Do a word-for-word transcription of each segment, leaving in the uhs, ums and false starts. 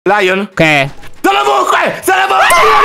Lion? Che? Sono ovunque! Sono ovunque!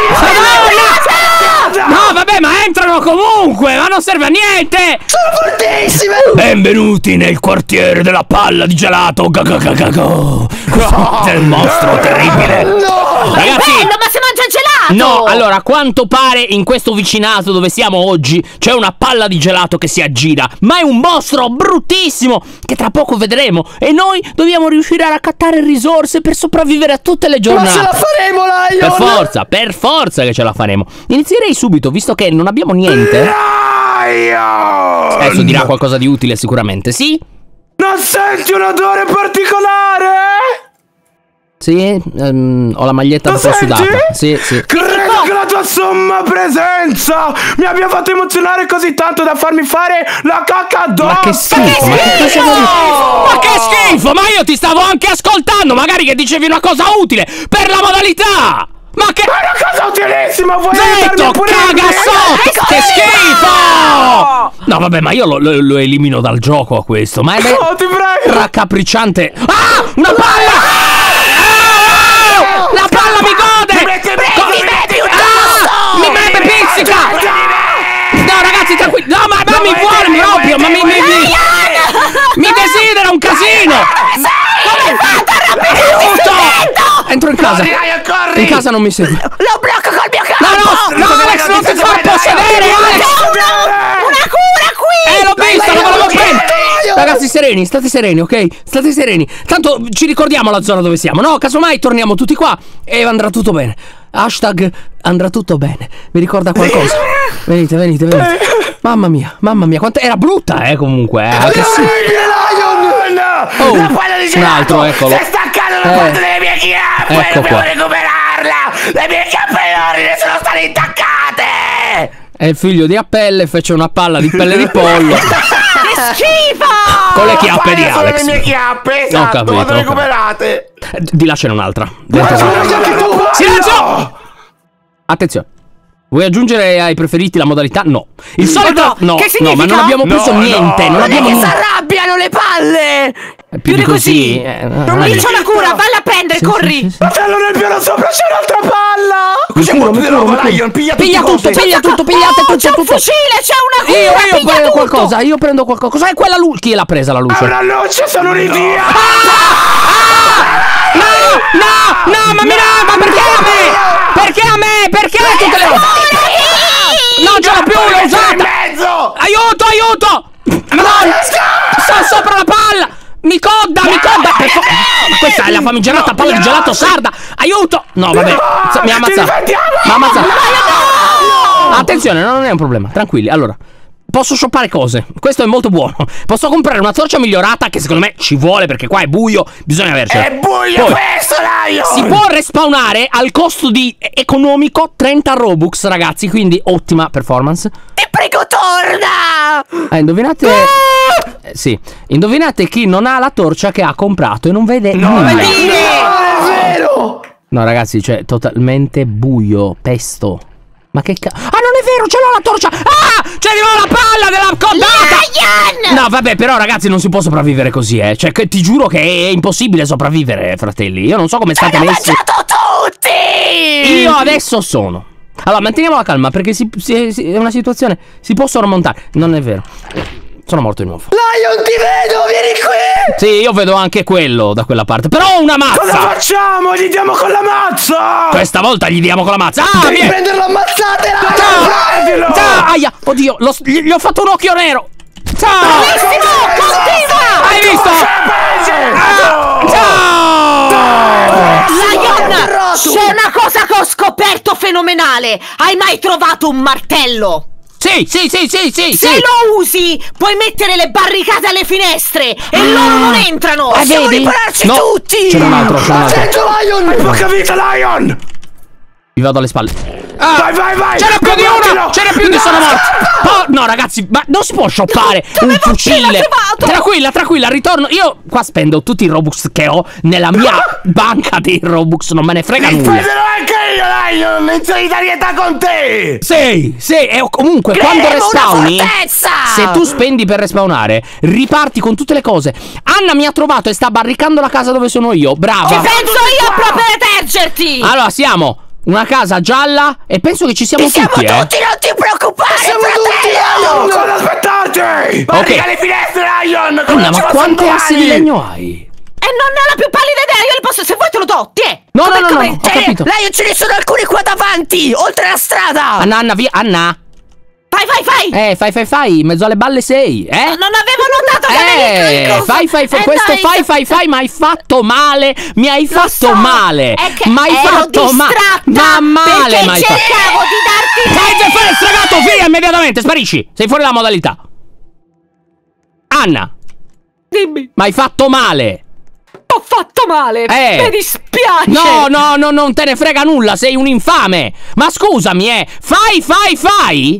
No, vabbè, ma entrano comunque! Ma non serve a niente! Sono fortissime! Benvenuti nel quartiere della palla di gelato! Gagagagago! Del mostro terribile! No! Ragazzi! Bello, ma si mangia il gelato! No, allora, a quanto pare in questo vicinato dove siamo oggi c'è una palla di gelato che si aggira, ma è un mostro bruttissimo che tra poco vedremo e noi dobbiamo riuscire a raccattare risorse per sopravvivere a tutte le giornate. Ma ce la faremo, Lion! Per forza, per forza che ce la faremo. Inizierei subito, visto che non abbiamo niente. Lion! Adesso dirà qualcosa di utile sicuramente, sì? Non senti un odore particolare? Sì, ehm, ho la maglietta un po' sudata. Sì, sì. Credo che la tua somma presenza mi abbia fatto emozionare così tanto da farmi fare la cacca addosso. Ma che schifo, ma che cosa vuoi dire? Ma che schifo, ma io ti stavo anche ascoltando, magari che dicevi una cosa utile per la modalità. Ma che... È una cosa utilissima, vuoi Zitto, pure cagasotto, che schifo! No, vabbè, ma io lo, lo, lo elimino dal gioco a questo. Ma è Oh, ti prego! raccapricciante. Ah, una palla! Ah, la palla mi gode! Mi metti un Ah, mi mette pizzica! No, ragazzi, tranquilli. No, ma, ma mi vuole proprio, ma mi, mi, mi, mi desidera un casino! Come fate a rompere? Entro in casa. Corri! In casa non mi segue. Lo blocco col mio capo! No, no, no, Alex, non ti far possedere, Alex! Una cura qui! Eh, l'ho vista, la volevo prendere! Ragazzi, sereni, state sereni, ok? State sereni. Tanto ci ricordiamo la zona dove siamo, no? Casomai torniamo tutti qua e andrà tutto bene. Hashtag andrà tutto bene. Mi ricorda qualcosa? Venite, venite, venite. Mamma mia, mamma mia, quanto era brutta, eh, comunque. Eh, che sì. Oh, La palla di un altro, gelato! eccolo. Si è staccata una Eh. parte delle mie chiappe! Ecco Dobbiamo qua. recuperarla! Le mie chiappe enormi sono state intaccate! È il figlio di Appelle, fece una palla di pelle di pollo. Che schifo! Con le chiappe di Quali sono Alex. le mie chiappe, Ho esatto, capito, vado ho recuperate! Eh, Di lasciare un'altra. Ma Dentro- anche tu! Silenzio! Attenzione. Vuoi aggiungere ai preferiti la modalità? No. Il solito... No, Che no, ma non significa? abbiamo preso No, niente. no, Non non abbiamo Che si niente. arrabbiano le palle! Più, Più di di così. così. eh, Non non mi è- c'ho la cura, valla a prendere, corri! Fratello, nel piano sopra c'è un'altra palla! C'è un po' di roba, Lion, piglia tutto! Piglia tutto, piglia tutto, pigliate Oh, tutto, c'è un tutto. fucile, c'è una cura, Io, io piglia prendo tutto! qualcosa, io prendo qualcosa. Cos'è quella luce? Chi l'ha presa la È luce? una luce, sono un'idea! No, no, no, ma mi ma perché a me? Perché a me? Perché a tutte le volte? Non ce l'ho più, l'ho usata! mezzo! Aiuto, aiuto! No, sto sopra la palla! Mi codda, mi codda! Per fa- Ma questa è la famigerata palla di gelato sarda! Aiuto! No, vabbè, mi ha ammazzato! Mi ha ammazzato! Attenzione, non è un problema, tranquilli. Allora, posso shoppare cose, questo è molto buono. Posso comprare una torcia migliorata che secondo me ci vuole perché qua è buio, bisogna avercela. È buio Poi, questo, Lion! si può respawnare al costo di economico trenta Robux, ragazzi, quindi ottima performance. Ti prego, torna! Eh, indovinate... Eh, sì, indovinate chi non ha la torcia che ha comprato e non vede nulla. Non è vero! No, ragazzi, cioè, totalmente buio, pesto. Ma che cazzo? Ah, non è vero, ce l'ho la torcia! Ah! C'è di nuovo la palla della codata! Lion! No, vabbè, però, ragazzi, non si può sopravvivere così, eh. Cioè, che, ti giuro che è impossibile sopravvivere, fratelli. Io non so come state Hanno messi. mangiato tutti! Io adesso sono. Allora, manteniamo la calma, perché si, si- si- è una situazione. Si può sormontare. Non è vero. Sono morto di nuovo. Lion, ti vedo, vieni qui! Sì, io vedo anche quello da quella parte. Però ho una Cosa mazza! facciamo? Gli diamo con la mazza! Questa volta gli diamo con la mazza. Ah, Devi vieni! prenderlo ammazzate, Lion! Prendilo! Ciao! Aia! Oddio! Lo- gli, gli ho fatto un occhio nero! Ciao! Bravissimo! Continua! Hai visto? Ciao! Ciao! Lion! C'è una cosa che ho scoperto fenomenale! Hai mai trovato un martello? Sì, sì, sì, sì, sì, Se sì! lo usi, puoi mettere le barricate alle finestre e loro non entrano! Ah, Possiamo vedi? ripararci No, tutti! c'è un altro, c'è un altro. Attento, Lion! Hai poca vita, Lion! Vi vado alle spalle. Ah! Ah, vai, vai, vai! Ce n'è più di Combattilo! uno! Ce n'è più di No! sono morti! Oh, no, ragazzi, ma non si può shoppare No, un l'avevo fucile! appena trovato! Tranquilla, tranquilla, ritorno. Io qua spendo tutti i Robux che ho nella mia banca dei Robux, non me ne frega Li nulla. prenderò anche io, Lion, in solidarietà con te! Sì, sì, e comunque quando Creeremo una respawni, fortezza! se tu spendi per respawnare, riparti con tutte le cose. Anna mi ha trovato e sta barricando la casa dove sono io. Brava. Ci penso io a proteggerti! Allora, siamo una casa gialla e penso che ci siamo Ci siamo tutti, tutti, eh. non ti preoccupare, Siamo fratello! tutti, Non aspettate! Barrica le finestre, Lion! Come Anna, ma facciamo quante a assi di legno hai? E non ne ho la più pallida idea, io li posso, se vuoi te lo do, tiè! No, Come- no, no, come- no, ho tiè, capito. Lei, ce ne sono alcuni qua davanti, oltre la strada! Anna, Anna, via, Anna. Vai, vai, vai! Eh, fai, fai, fai, in mezzo alle balle sei, eh? Non avevo notato che avevi Eh, il coso. fai, fai, fai, Eh, questo dai, fai, fai, fai, ma hai fatto male, mi hai Lo fatto so, male, è che ma hai ero fatto male, distratta, ma male, perché ma hai fatto. cercavo di darti... Fai, fai, fai, stragato, via immediatamente, sparisci, sei fuori dalla modalità. Anna, Dimmi, ma hai fatto male. ho fatto male, Eh. mi dispiace! No, no, no, non te ne frega nulla, sei un infame. Ma scusami, eh, fai, fai, fai.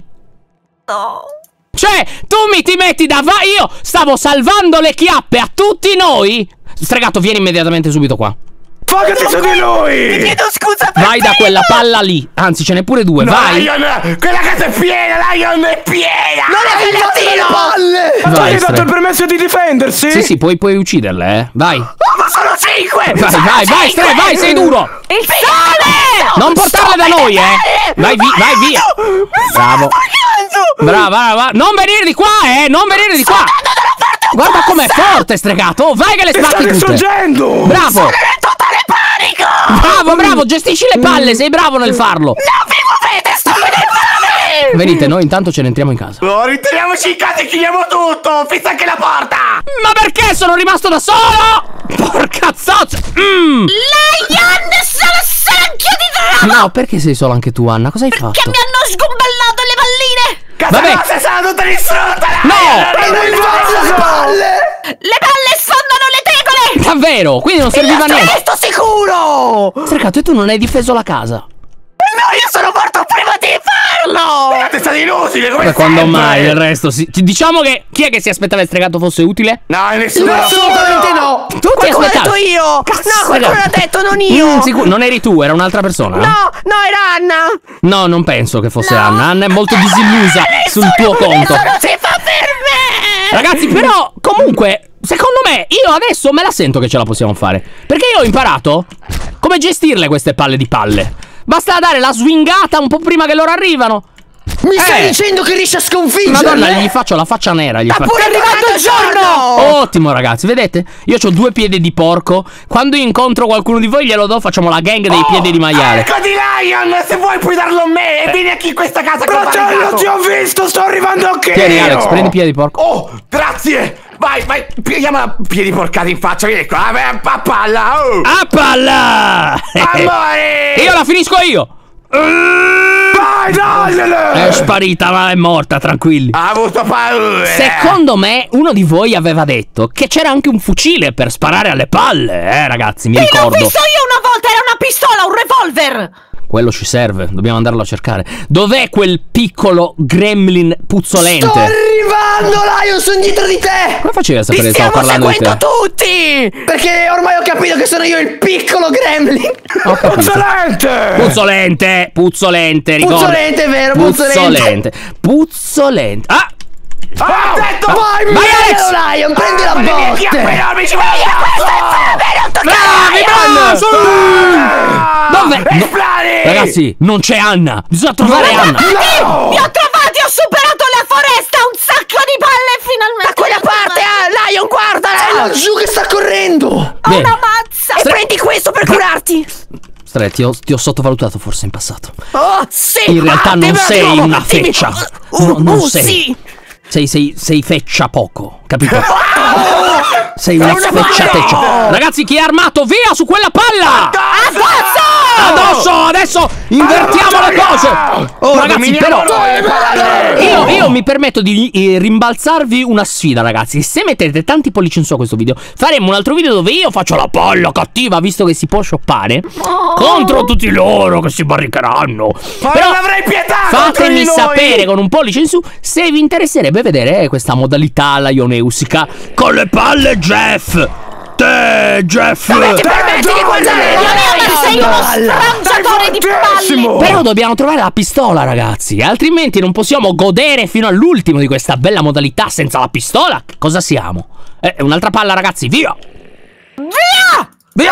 No. Cioè, tu mi ti metti davanti. Io stavo salvando le chiappe a tutti noi. Stregato, vieni immediatamente subito qua. Fagati su di Ti lui! chiedo scusa per Vai da primo. quella palla lì. Anzi, ce n'è pure due, No, vai. Lion, quella casa è piena, Lion è piena! Non è Le finettino! palle! Ma tu Vai, gli hai dato Stre- il permesso di difendersi? Sì, sì, puoi, puoi ucciderle, eh. Vai. Oh, ma sono cinque! Vai, Sono vai, vai, cinque! Stre, vai, sei duro. Il sole! Non portarle da noi, eh. Vai, vi- vai via. Bravo. Brava, brava. Non venire di qua, eh. Non venire di qua. Guarda com'è forte, stregato. Vai che le Ti sta spacchi tutte. distruggendo! Bravo. Totale panico! Bravo, bravo, gestisci le palle, sei bravo nel farlo. Non vi muovete, sto venendo da me! Venite, noi intanto ce ne entriamo in casa. Oh, ritiriamoci in casa e chiudiamo tutto! Fissa anche la porta! Ma perché sono rimasto da solo? Porca zozza. Mm. Lion, sono stanchio di troppo! No, perché sei solo anche tu, Anna? Cosa hai fatto? Che mi hanno sgombellato le palline! Casa Vabbè. nostra sarà tutta distrutta! No! Non Non mi faccio le palle! Le palle sfondano le tegole! Davvero? Quindi non serviva a niente. Sto sicuro! Stregato, e tu non hai difeso la casa. No, io sono morto prima di farlo! È stato inutile, come Ma quando sempre. mai il resto? Si... Diciamo che chi è che si aspettava che Stregato fosse utile? No, nessuno! Assolutamente no! Tu ti Qualcuno l'ha aspettavi? detto io! No, qualcuno l'ha detto, non io! Mm, sicuro, non eri tu, era un'altra persona. No, no, era Anna! No, non penso che fosse No. Anna. Anna è molto disillusa sul tuo conto. Nessuno si fa per me! Ragazzi, però, comunque, secondo me, io adesso me la sento che ce la possiamo fare. Perché io ho imparato come gestirle queste palle di palle. Basta dare la swingata un po' prima che loro arrivano. Mi stai Eh. dicendo che riesci a sconfiggerle? Madonna, gli faccio la faccia nera. Gli Sta faccio... pure arrivando il giorno! Ottimo, ragazzi, vedete? Io ho due piedi di porco. Quando incontro qualcuno di voi glielo do, facciamo la gang dei piedi di maiale. Ecco di Lion! Se vuoi puoi darlo a me! E vieni qui in questa casa che ho Fratello, barricato. ti ho visto, sto arrivando anche Tieni, Alex, prendi piedi di porco. Oh, grazie! Vai, vai, pigliamo piedi porcati in faccia, vieni qua, a a palla! Oh. A palla! Amore! Io la finisco io! Vai, dagliele! È sparita, ma è morta, tranquilli. Ha avuto paura! Secondo me, uno di voi aveva detto che c'era anche un fucile per sparare alle palle, eh, ragazzi, mi E l'ho ricordo. visto io una volta, era una pistola, un revolver! Quello ci serve, dobbiamo andarlo a cercare. Dov'è quel piccolo gremlin puzzolente? Sto arrivando, Lion, sono dietro di te! Come facevi a Ti sapere che stavo stiamo parlando di seguendo te? tutti! Perché ormai ho capito che sono io il piccolo gremlin! Ho capito. Puzzolente! Puzzolente, puzzolente, ricordo. Puzzolente, è vero, puzzolente. Puzzolente. Puzzolente. Ah! Ah, ho detto! Vai, Vai, Alex! bello, Lion, prendi la con le mie chiappe botte! enormi, ci voglio! Bravi, bravi! Ah! Dov'è? No. Esplodi! Ragazzi, non c'è Anna. Bisogna trovare Anna. No! Vi ho trovati, ho superato la foresta, un sacco di palle finalmente! Da quella parte, eh, Lion, È guardala! laggiù che sta correndo! Ho Bene. una mazza! E Stre- prendi questo per curarti! Stre, ti ho, ti ho sottovalutato forse in passato. Oh, sì! In realtà Ah, non dimmi sei nuovo, una dimmi- feccia. Uh, No, non uh, sei. sì! Sei, sei, sei feccia poco, capito? Sei una una feccia palla! teccia. Ragazzi, chi è armato? Via su quella palla! Abbazza! addosso! Adesso invertiamo le cose! Oh ragazzi, però io, io mi permetto di eh, rimbalzarvi una sfida, ragazzi. Se mettete tanti pollici in su a questo video, faremo un altro video dove io faccio la palla cattiva, visto che si può shoppare, oh. contro tutti loro che si barricheranno. Ma però non avrei pietà. fatemi sapere con un pollice in su se vi interesserebbe vedere questa modalità lioneusica con le palle Jeff. Te, Jeff! Come ti permetti di guardare? Lionel, sei uno sfrangiatore di palle! Però dobbiamo trovare la pistola, ragazzi, altrimenti non possiamo godere fino all'ultimo di questa bella modalità senza la pistola. Che cosa siamo? Eh, un'altra palla, ragazzi, via! Via! Via!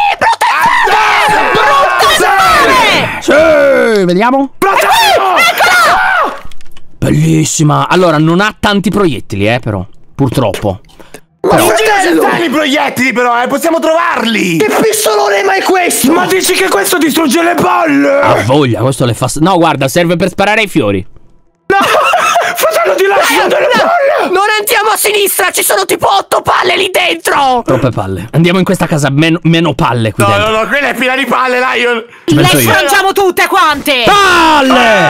Brutta fame! Sì, vediamo. Eccola! Bellissima. Allora, non ha tanti proiettili, eh, però, purtroppo. Ma Non fratello! ci sono i proiettili però, eh, possiamo trovarli! Che pistolone ma è questo? Ma dici che questo distrugge le palle? Ha voglia, questo le fa... No, guarda, serve per sparare ai fiori. No! Fratello, ti lascio delle palle! Non andiamo a sinistra, ci sono tipo otto palle lì dentro! Troppe palle. Andiamo in questa casa, meno, meno palle qui No, dentro. no, no, quella è piena di palle, Lion! Ci Le penso io. sfrangiamo tutte quante! Palle!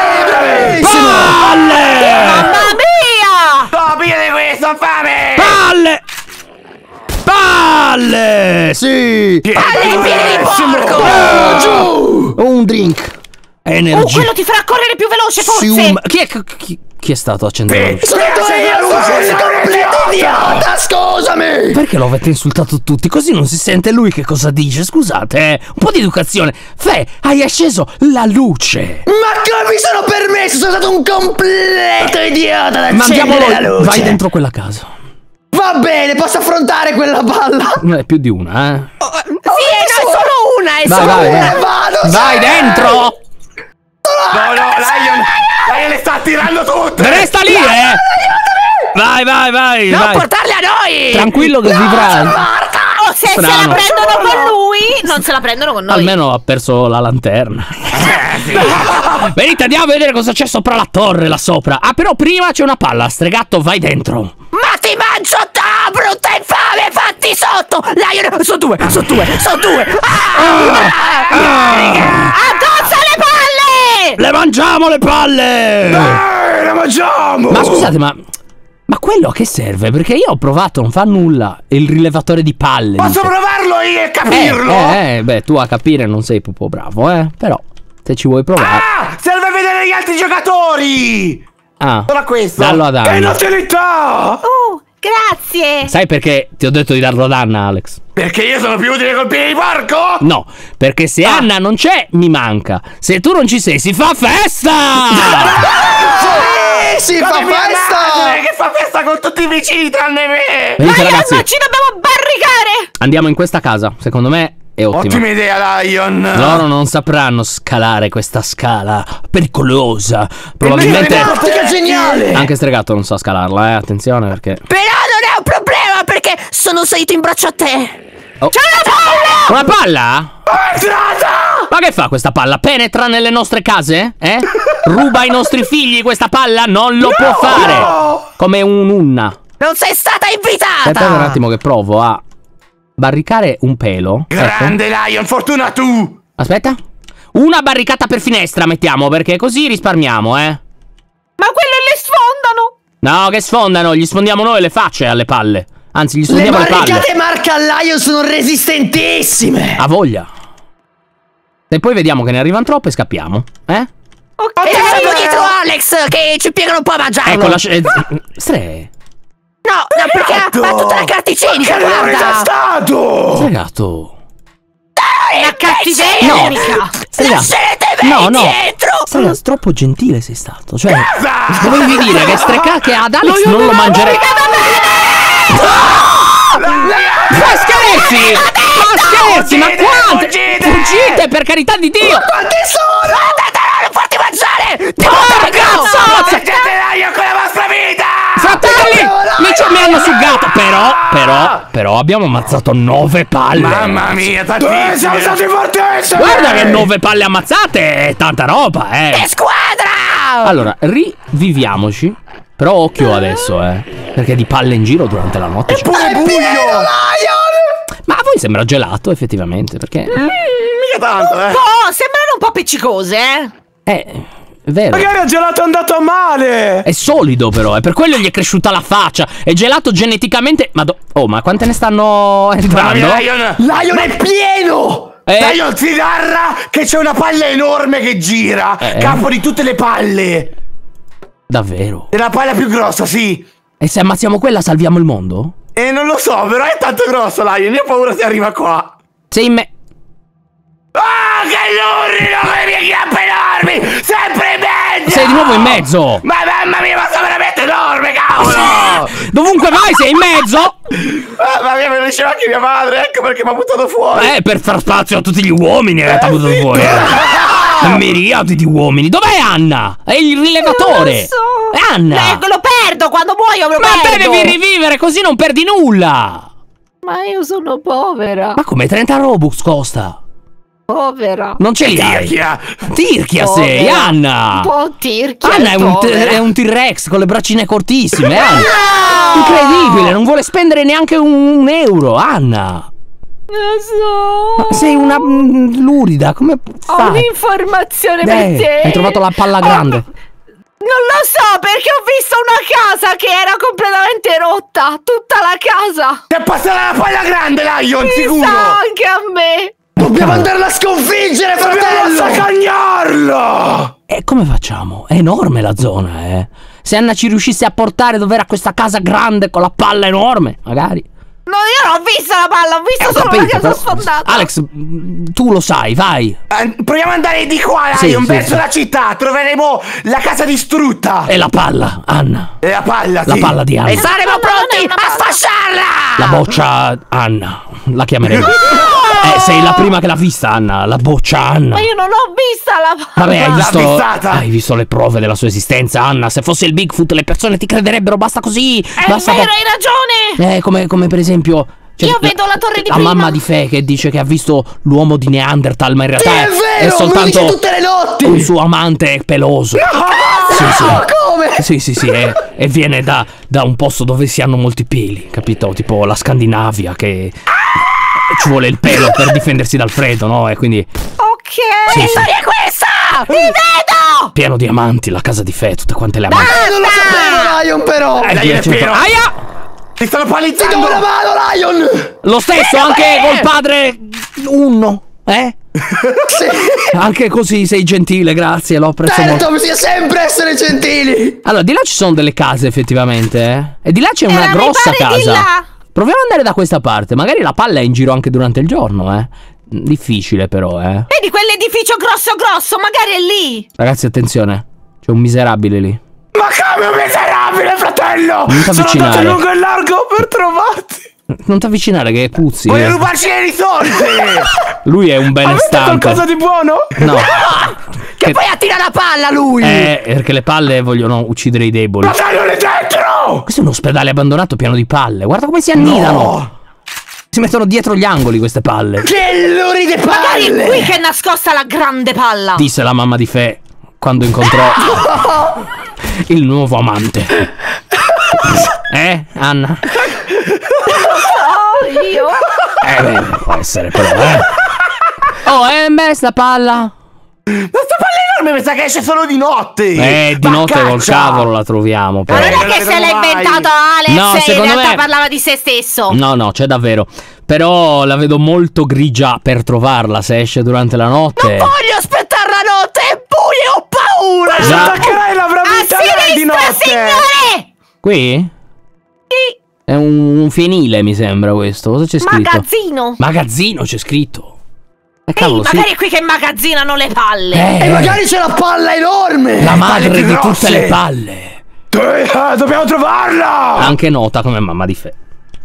Palle! Mamma mia! No, pigliate questo, ho fame! Palle! Palle! Sì! Palle piene di porco! Oh, giù! Un drink. Energia. Oh, quello ti farà correre più veloce, forse! Sium- Chi è, chi, chi è stato a accendere la luce? Sono io, sono completo idiota, scusami! Perché lo avete insultato tutti? Così non si sente lui che cosa dice. Scusate, eh. Un po' di educazione. Fe, hai acceso la luce. Ma come mi sono permesso? Sono stato un completo idiota da Mandiamo accendere la luce! Vai dentro quella casa. Va bene, posso affrontare quella palla? Non è più di una, eh. Oh, sì, no, è solo una, è Vai, solo vai, una! vai. Vado, Vai dentro! No, no, Lion! Lion le sta tirando tutte! Resta lì, eh! Vai, vai, vai! Non vai. portarle a noi! Tranquillo che vivrà. Oh, se se Strano. la prendono con lui, non se la prendono con noi. Almeno ha perso la lanterna. Venite, andiamo a vedere cosa c'è sopra la torre, là sopra. Ah, però prima c'è una palla. Stregatto, vai dentro. Ma ti mangio te, brutta infame, fatti sotto! Lion, sono due, sono due, sono due! Ah! Ah! Addossa le palle! Le mangiamo le palle! Eh, le mangiamo! Ma scusate, ma... Ma quello a che serve? Perché io ho provato, non fa nulla. È il rilevatore di palle. Posso dite. provarlo io e capirlo? Eh, eh, beh, tu a capire non sei proprio bravo, eh. Però, se ci vuoi provare... Ah! Serve a vedere gli altri giocatori! Ah, Solo questo! dallo ad Che Anna. inutilità! Oh, grazie! Sai perché ti ho detto di darlo ad Anna, Alex? Perché io sono più utile col piede di porco? No, perché se Ah. Anna non c'è, mi manca. Se tu non ci sei, si fa festa! Sì, si fa Come mia festa! madre, che fa festa con tutti i vicini tranne me! Venite, Lion, ragazzi, ci dobbiamo barricare! andiamo in questa casa. Secondo me è ottima. Ottima idea, Lion! Loro non sapranno scalare questa scala pericolosa. Probabilmente Tattica geniale! anche Stregato non sa scalarla, eh. Attenzione perché... Però non è un problema perché sono salito in braccio a te! Oh. C'è una palla! Una palla? Entrata! Ma che fa questa palla? Penetra nelle nostre case? Eh? Ruba i nostri figli questa palla? Non lo può fare! no! Come un'unna. Non sei stata invitata! Aspetta un attimo che provo a barricare un pelo. Grande Lion, fortuna tu! Aspetta. Una barricata per finestra mettiamo, perché così risparmiamo, eh. Ma quelle le sfondano! No, che sfondano, gli sfondiamo noi le facce alle palle. Anzi, gli Le sfondiamo le, palle. barricate marca Lion sono resistentissime! Ha voglia. E poi vediamo che ne arrivano troppe e scappiamo, eh? Ok, e siamo dietro Alex che ci piegano un po' a mangiarlo! Ecco la sc- eh, Stre. No, no, perché ha, ha tutta la carta igienica, Che errore c'è guarda! stato! Stregato. La cattiveria No. nemica! Stregato. Lascerete me No, no. dietro! Stregato, troppo gentile sei stato. Cioè, Cosa? dovevi dire che streca che ad Alex non lo mangerei. Ma scherzi! Ma scherzi! Ma Fuggite, quante? fuggite! Fuggite, per carità di Dio! Quanti sono? Non farti mangiare! Ah, cazzo! Proteggete Lion con la vostra vita! Fratelli! Mi, ci- mi hanno sugato! Però, però, però abbiamo ammazzato nove palle! Mamma mia, Eh, tantissime! siamo stati fortissimi! Guarda che nove palle ammazzate è tanta roba, Che eh! squadra! Allora, riviviamoci. Però occhio adesso, eh. Perché di palle in giro durante la notte c'è. Pure buio! Lion! Ma a voi sembra gelato, effettivamente, perché... Mi mica tanto, eh. Un po', sembrano un po' appiccicose, eh. Eh, è vero. Magari il gelato è andato male. È solido però, è per quello gli è cresciuta la faccia. È gelato geneticamente. Ma do... Oh, ma quante ne stanno entrando? Lion, Lion è pieno! Eh, Lion ti narra che c'è una palla enorme che gira, Eh. capo di tutte le palle. davvero? È la palla più grossa, sì. E se ammazziamo quella salviamo il mondo? E non lo so, però è tanto grosso, Lion. Io ho paura se arriva qua. Sei in me... Ah, che lurrido, con le mie chiappe enormi! Sempre in mezzo! Sei di nuovo in mezzo! Ma mamma mia, ma sono veramente enorme, cavolo! Dovunque vai sei in mezzo! Mamma mia, me lo diceva anche mia madre, ecco perché mi ha buttato fuori! Eh, per far spazio a tutti gli uomini eh, t'ha buttato sì. fuori eh. Miriadi di uomini. Dov'è Anna? È il rilevatore. Non lo so. È Anna. Eh, lo perdo, quando muoio lo Ma te perdo. devi rivivere così non perdi nulla. Ma io sono povera. Ma come trenta Robux costa? Povera. Non ce li hai. Tirchia! Tirchia Povera. sei, Anna. Un po' tirchia. Anna è un, t- povera. è un T-Rex con le braccine cortissime, Anna. Incredibile, non vuole spendere neanche un, un euro, Anna. Lo so. Ma sei una mm, lurida, come Ho fai? un'informazione Eh, per te. hai trovato la palla Oh, grande. Non lo so, perché ho visto una casa che era completamente rotta. Tutta la casa. Ti è passata la palla grande, Lion, Mi sicuro! sa anche a me. Dobbiamo andarla a sconfiggere, Dobbiamo fratello! saccagnarlo! E come facciamo? È enorme la zona, eh. Se Anna ci riuscisse a portare dove era questa casa grande con la palla enorme, magari. No, io non ho visto la palla, ho visto Eh, ho solo capito, la casa però- sfondata. Alex, mm, tu lo sai, vai. Eh, proviamo ad andare di qua, Sì, Lion, sì, verso sì. la città. Troveremo la casa distrutta. E la palla, Anna. E la palla, La sì. palla di Anna. E saremo Ma non pronti è una a palla. sfasciarla. La boccia Anna. La chiameremo. Eh, sei la prima che l'ha vista, Anna. La boccia Anna. Ma io non ho vista la palla. Vabbè, hai L'ha visto, avvistata. hai visto le prove della sua esistenza, Anna. Se fosse il Bigfoot le persone ti crederebbero, basta così. È basta vero, che- hai ragione. Eh, come, come per esempio... cioè, Io vedo la torre di La prima. mamma di Fe che dice che ha visto l'uomo di Neanderthal, ma in realtà Sì, è è, vero, è me lo soltanto dice tutte le notti. un suo amante peloso. Sì, sì. No, come? Sì, sì, sì, e, e viene da, da un posto dove si hanno molti peli, capito? Tipo la Scandinavia, che ci vuole il pelo per difendersi dal freddo, no? E quindi Ok. Sì, Che sì. storia è questa? Ti vedo. pieno di amanti, la casa di Fe, tutte quante le amanti. Eh, non lo sapevo, Lion, però! Eh, dai, via, è certo. pieno. Aia! Ti stanno Ti do palizzando! una mano, Lion! Lo stesso anche col padre Unno, eh? Sì. Anche così sei gentile, grazie, l'ho apprezzato molto. Certo, bisogna sempre essere gentili! Allora, di là ci sono delle case effettivamente, eh? E di là c'è una Eh, mi grossa pare di casa. là. Proviamo ad andare da questa parte, magari la palla è in giro anche durante il giorno, eh? Difficile però, eh? Vedi quell'edificio grosso grosso, magari è lì. Ragazzi, attenzione, c'è un miserabile lì. Ma come un miserabile, fratello! Non Sono t'avvicinare. andato lungo e largo per trovarti! Non ti avvicinare che puzzi. Voglio eh. rubarci le risorse! Lui è un Avete benestante. qualcosa di buono? No, Che poi attira la palla lui! eh, perché le palle vogliono uccidere i deboli. Ma dai, non è dentro! Questo è un ospedale abbandonato pieno di palle. Guarda come si annidano. Si mettono dietro gli angoli queste palle. Che luride Magari è palle! qui che è nascosta la grande palla. Disse la mamma di Fe quando incontrò il nuovo amante. Eh, Anna? Oh, io. Eh, beh, può essere però, eh. Oh, eh, beh, sta palla. Ma sta palla enorme mi sa che esce solo di notte! Eh, di notte col Baccaccia! cavolo la troviamo, Ma però. non non è la che se vedremo l'ha mai. inventato Alex No, e in secondo realtà me- parlava di se stesso. No, no, c'è davvero. Però la vedo molto grigia per trovarla se esce durante la notte. Non voglio aspettare la notte, è buio, ho paura. Ma Già. attaccherai l'avrà A vinta lei di sinistra, notte! signore. Qui? Sì. È un, un fienile, mi sembra questo. Cosa c'è scritto? Magazzino. Magazzino c'è scritto. Eh, Ehi, cavolo, sì. magari è qui che magazzinano le palle. Eh, E magari c'è la palla enorme! la palle madre più di tutte grosse. le palle. Eh, dobbiamo trovarla! Anche nota come mamma di Fe.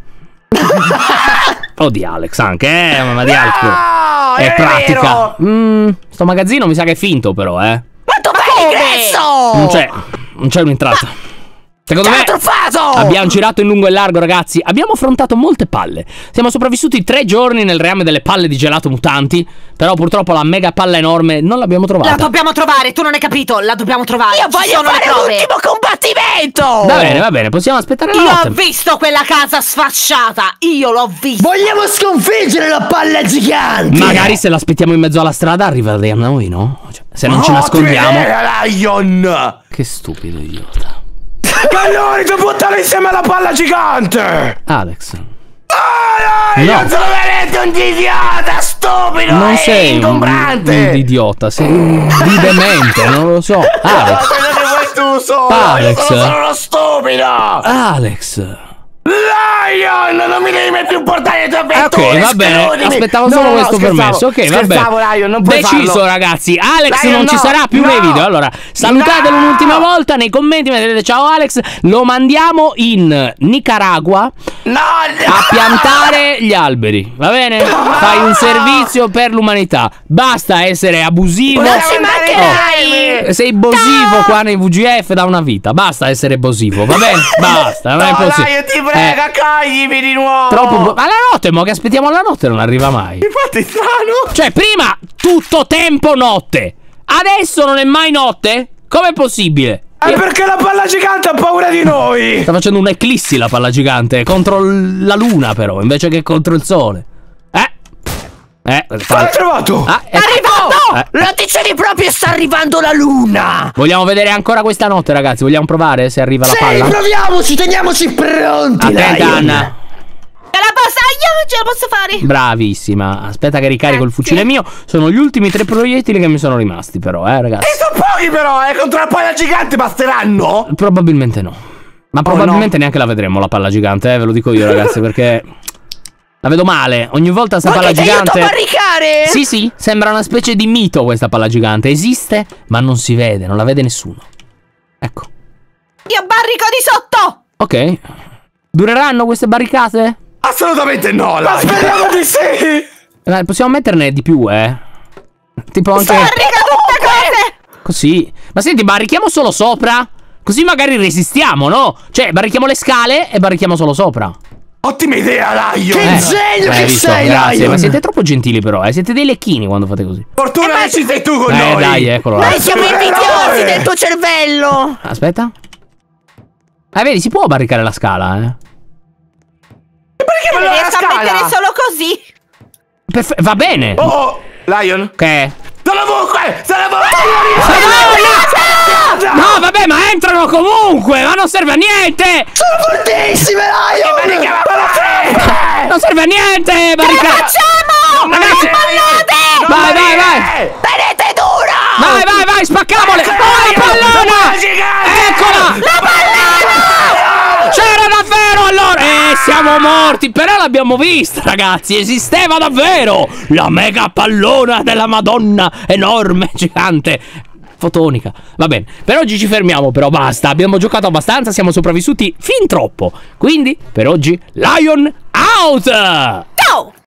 O di Alex anche, eh, mamma di Alex. però. Ah, È è pratica. vero. Mm, sto magazzino mi sa che è finto però, eh. Ma dov'è l'ingresso? Non c'è, non c'è un'entrata. Secondo Ti me ha truffato! abbiamo girato in lungo e largo, ragazzi. Abbiamo affrontato molte palle. Siamo sopravvissuti tre giorni nel reame delle palle di gelato mutanti. Però purtroppo la mega palla enorme non l'abbiamo trovata. La dobbiamo trovare, tu non hai capito, la dobbiamo trovare. Io Ci voglio sono le fare prove. l'ultimo combattimento! Va bene, va bene, possiamo aspettare la Io notte. ho visto quella casa sfasciata, io l'ho vista. Vogliamo sconfiggere la palla gigante! Magari se l'aspettiamo in mezzo alla strada arriva da noi, no? Cioè, se non ci Oh, nascondiamo. ti vedeva, Lion! Che stupido idiota. Cannoni, ti buttare insieme alla palla gigante! Alex, Ah, Lion, No. sono veramente un idiota, stupido non e sei un, ingombrante! un idiota, sei un di demente, non lo so. Alex, Quello che vuoi tu solo! Alex. Io sono solo uno stupido! Alex. Lion, non mi devi mai più portare le tue Eh, avventure! ok, va bene. escludimi. Aspettavo No, solo no, questo scherzavo, permesso. Ok, va bene. scherzavo, Lion, non puoi Deciso, farlo. ragazzi. Alex Lion, non ci no, sarà più no. nei video. Allora, salutatelo No. un'ultima volta nei commenti. Mettete ciao Alex. Lo mandiamo in Nicaragua No, no. a piantare gli alberi. Va bene? Fai un servizio per l'umanità. Basta essere abusivo. Volevo ci andare mancherai. live. Sei bosivo qua nei V G F da una vita. Basta essere bosivo, va bene? Basta, non è No, possibile. Lion, ti prego, Eh, accoglimi di nuovo! troppo. bo- Ma la notte, mo che aspettiamo la notte non arriva mai. Infatti è strano! Cioè, prima tutto tempo notte. Adesso non è mai notte? Com'è possibile? È perché la palla gigante ha paura di noi! Sta facendo un'eclissi la palla gigante contro l- la luna, però, invece che contro il sole. Eh? Eh, L'hai fa- trovato! Ah, È eh. arrivato! Eh. Lo dicevi proprio, sta arrivando la luna! Vogliamo vedere ancora questa notte, ragazzi? Vogliamo provare se arriva la Sì, palla? proviamoci, teniamoci pronti, Attenta, Lion. Anna. Ce la posso, io non ce la posso fare. Bravissima. Aspetta che ricarico il fucile mio. Sono gli ultimi tre proiettili che mi sono rimasti, però, eh, ragazzi. E sono pochi però, eh! Contro la palla gigante basteranno? Probabilmente no. Ma probabilmente neanche la vedremo la palla gigante, eh, ve lo dico io, ragazzi, perché la vedo male. Ogni volta sta Ma palla che ti aiuto gigante. a barricare? Sì, sì, sembra una specie di mito questa palla gigante. Esiste, ma non si vede, non la vede nessuno. Ecco. Io barrico di sotto. Ok. Dureranno queste barricate? Assolutamente no, Lion! Speriamo di sì! Eh, possiamo metterne di più, eh. Tipo anche Barrico tutte cose. così. Ma senti, barrichiamo solo sopra? Così magari resistiamo, no? Cioè, barrichiamo le scale e barrichiamo solo sopra. Ottima idea, Lion! Che genio hai che visto? sei, Grazie, Lion. ma siete troppo gentili però, eh. Siete dei lecchini quando fate così. Fortuna che ci sei tu con Eh, noi! dai, eccolo là. Noi siamo invidiosi del tuo cervello! Aspetta. Ah, vedi, si può barricare la scala, eh. Perché Non non la riesco a scala? mettere solo così. Perfe- va bene. Oh, oh, Lion! Che? Sono ovunque! Sono ovunque! No, vabbè, ma entrano comunque! Ma non serve a niente! Sono fortissime, Lion! Non serve a niente! Barricare! Facciamo! Ragazzi! Pallate! Vai, vai, vai! Tenete duro! Vai, vai, vai, spaccamole! Oh, la pallona! Eccola! La pallona! C'era davvero allora! Eh, siamo morti! Però l'abbiamo vista, ragazzi! Esisteva davvero! La mega pallona della Madonna! Enorme, gigante! Fotonica. Va bene. Per oggi ci fermiamo, però basta. Abbiamo giocato abbastanza, siamo sopravvissuti fin troppo. Quindi, per oggi, Lion out! Ciao!